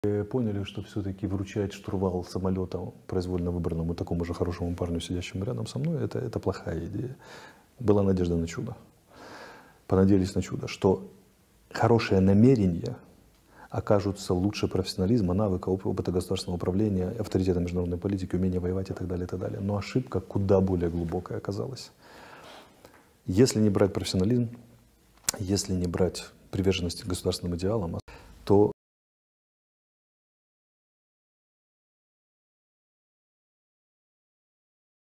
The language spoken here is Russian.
Поняли, что все-таки вручать штурвал самолета произвольно выбранному такому же хорошему парню, сидящему рядом со мной, это плохая идея. Была надежда на чудо. Понадеялись на чудо, что хорошие намерения окажутся лучше профессионализма, навыка, опыта государственного управления, авторитета международной политики, умения воевать и так далее, и так далее. Но ошибка куда более глубокая оказалась. Если не брать профессионализм, если не брать приверженность государственным идеалам, то